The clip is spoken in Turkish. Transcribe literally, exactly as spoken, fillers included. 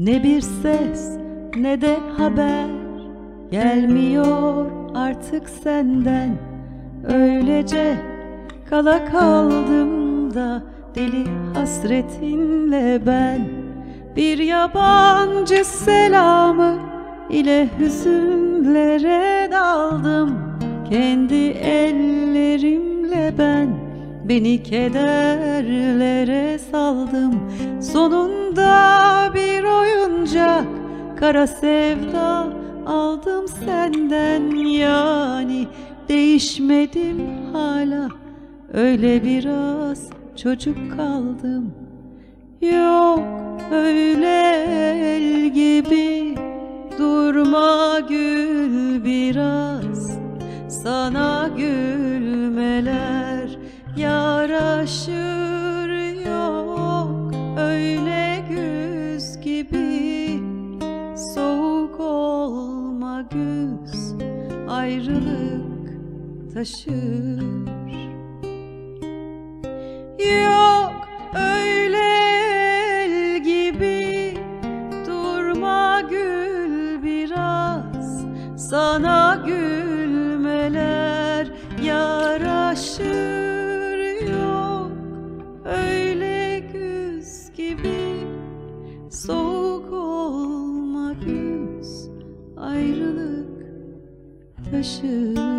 Ne bir ses ne de haber gelmiyor artık senden. Öylece kala kaldım da deli hasretinle ben. Bir yabancı selamı ile hüzünlere daldım. Kendi ellerimle ben beni kederlere saldım. Sonunda bir oyuncak kara sevda aldım senden. Yani değişmedim hala, öyle biraz çocuk kaldım. Yok öyle el gibi durma, gül biraz. Sana gülmeler yaraşır. Yok öyle güz gibi soğuk olma güz. Ayrılık taşır. Yok öyle el gibi durma, gül biraz. Sana gülmeler yaraşır. Yok öyle güz gibi soğuk olma güz. Ayrılık taşır.